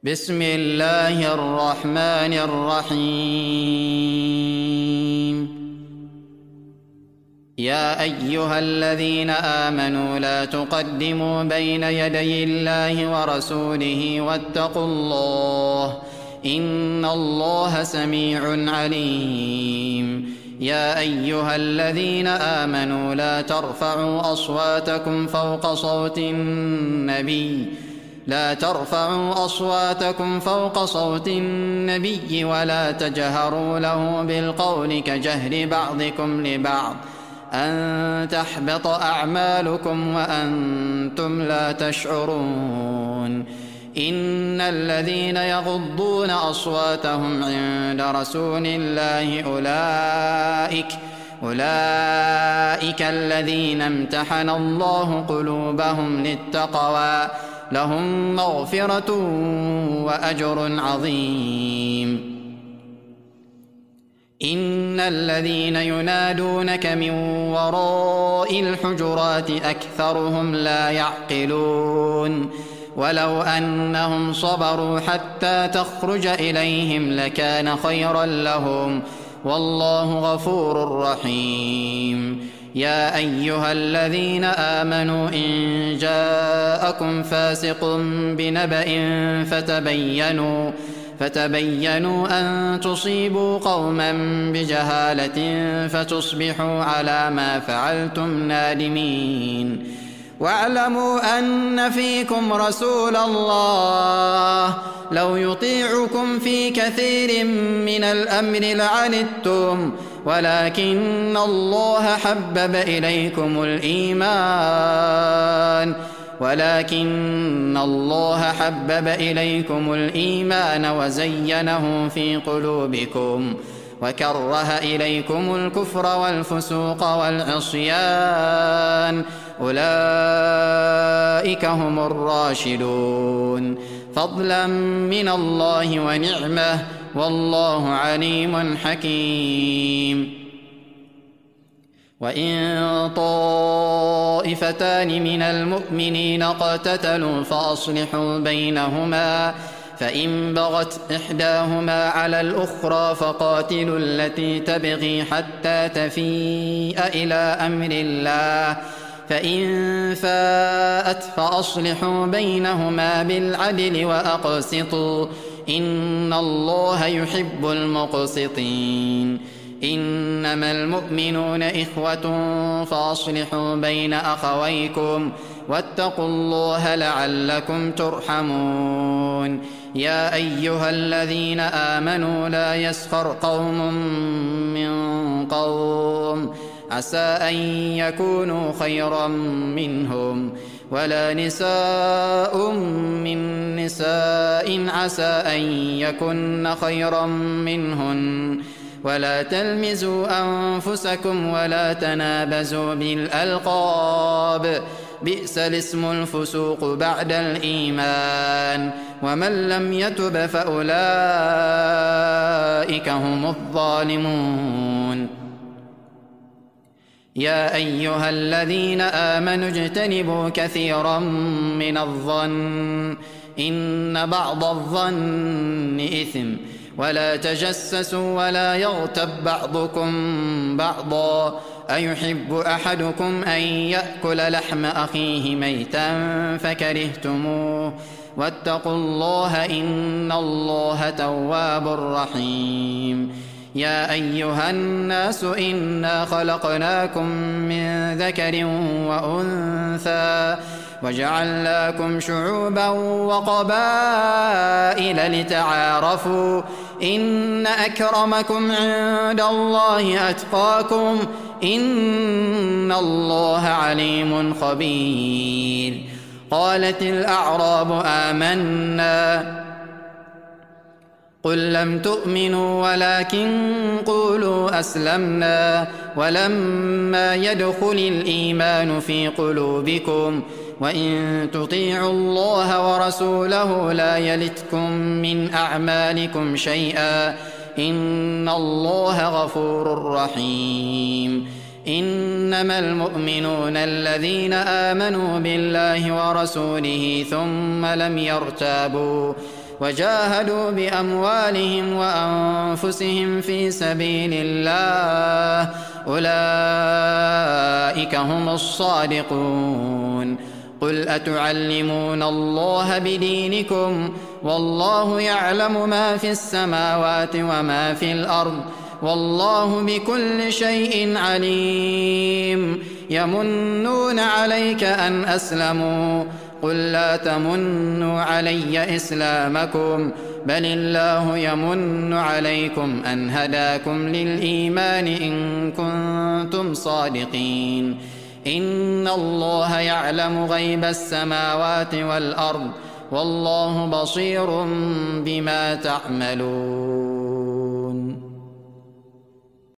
بسم الله الرحمن الرحيم. يا أيها الذين آمنوا لا تقدموا بين يدي الله ورسوله واتقوا الله إن الله سميع عليم. يا أيها الذين آمنوا لا ترفعوا أصواتكم فوق صوت النبي ولا تجهروا له بالقول كجهر بعضكم لبعض أن تحبط أعمالكم وأنتم لا تشعرون. إن الذين يغضون أصواتهم عند رسول الله أولئك الذين امتحن الله قلوبهم للتقوى لهم مغفرة وأجر عظيم. إن الذين ينادونك من وراء الحجرات أكثرهم لا يعقلون. ولو أنهم صبروا حتى تخرج إليهم لكان خيرا لهم والله غفور رحيم. يا أيها الذين آمنوا إن جاءكم فاسق بنبأ فتبينوا أن تصيبوا قوما بجهالة فتصبحوا على ما فعلتم نادمين. واعلموا أن فيكم رسول الله لو يطيعكم في كثير من الأمر لعنتم ولكن الله حبب إليكم الإيمان وزينه في قلوبكم وكره إليكم الكفر والفسوق والعصيان أولئك هم الراشدون فضلا من الله ونعمه والله عليم حكيم. وإن طائفتان من المؤمنين اقتتلوا فأصلحوا بينهما فإن بغت إحداهما على الأخرى فقاتلوا التي تبغي حتى تفيء إلى أمر الله فإن فاءت فأصلحوا بينهما بالعدل وأقسطوا إن الله يحب المقسطين. إنما المؤمنون إخوة فأصلحوا بين أخويكم واتقوا الله لعلكم ترحمون. يا أيها الذين آمنوا لا يسخر قوم من قوم عسى أن يكونوا خيرا منهم ولا نساء من نساء عسى أن يكن خيرا منهن ولا تلمزوا أنفسكم ولا تنابزوا بالألقاب بئس الاسم الفسوق بعد الإيمان ومن لم يتب فأولئك هم الظالمون. يا أيها الذين آمنوا اجتنبوا كثيرا من الظن إن بعض الظن إثم ولا تجسسوا ولا يغتب بعضكم بعضا أيحب أحدكم أن يأكل لحم أخيه ميتا فكرهتموه واتقوا الله إن الله تواب رحيم. يا أيها الناس إنا خلقناكم من ذكر وأنثى وجعلناكم شعوبا وقبائل لتعارفوا إن أكرمكم عند الله أتقاكم إن الله عليم خبير. قالت الأعراب آمنا قل لم تؤمنوا ولكن قولوا أسلمنا ولما يدخل الإيمان في قلوبكم وإن تطيعوا الله ورسوله لا يلتكم من أعمالكم شيئا إن الله غفور رحيم. إنما المؤمنون الذين آمنوا بالله ورسوله وجاهدوا بأموالهم وأنفسهم في سبيل الله أولئك هم الصادقون. قل أتعلمون الله بدينكم والله يعلم ما في السماوات وما في الأرض والله بكل شيء عليم. يمنون عليك أن أسلموا قل لا تمنوا علي إسلامكم بل الله يمن عليكم أن هداكم للإيمان إن كنتم صادقين. إن الله يعلم غيب السماوات والأرض والله بصير بما تعملون.